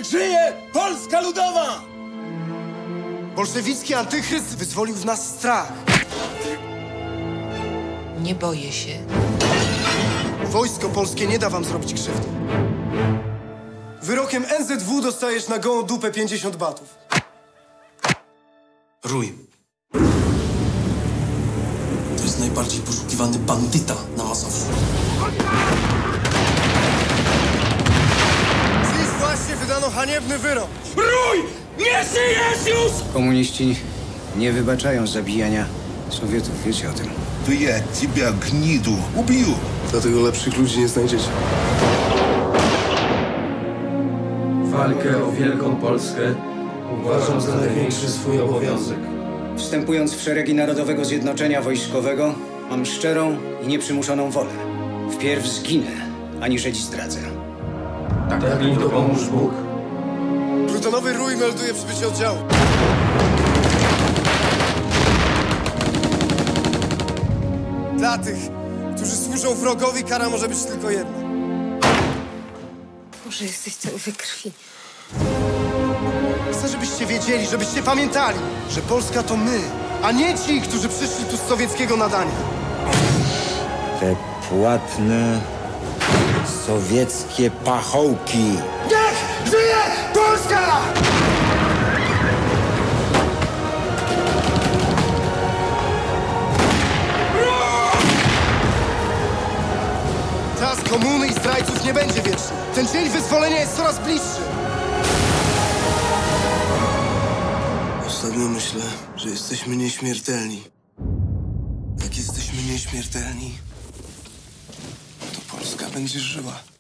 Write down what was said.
Niech żyje Polska Ludowa! Bolszewicki antychryst wyzwolił w nas strach. Nie boję się. Wojsko polskie nie da wam zrobić krzywdy. Wyrokiem NZW dostajesz na gołą dupę 50 batów. Rój. To jest najbardziej poszukiwany bandyta na Mazowszu. Dziś właśnie wydano haniebny wyrok. Rój! Nie żyjesz już! Komuniści nie wybaczają zabijania Sowietów, wiecie o tym. To ja ciebie, gnidu, ubił. Dlatego lepszych ludzi nie znajdziecie. Walkę o wielką Polskę uważam za największy swój obowiązek. Wstępując w szeregi Narodowego Zjednoczenia Wojskowego, mam szczerą i nieprzymuszoną wolę. Wpierw zginę, aniżeli zdradzę. Tak mi dopomóż Bóg. Plutonowy Rój melduje przybycie oddziału. Dla tych, którzy służą wrogowi, kara może być tylko jedna. Boże, jesteś cały we krwi. Chcę, żebyście wiedzieli, żebyście pamiętali, że Polska to my, a nie ci, którzy przyszli tu z sowieckiego nadania. Te płatne, sowieckie pachołki. Niech żyje Polska! Czas komuny i zdrajców nie będzie wieczny. Ten dzień wyzwolenia jest coraz bliższy. Ostatnio myślę, że jesteśmy nieśmiertelni. Jak jesteśmy nieśmiertelni, to Polska będzie żyła.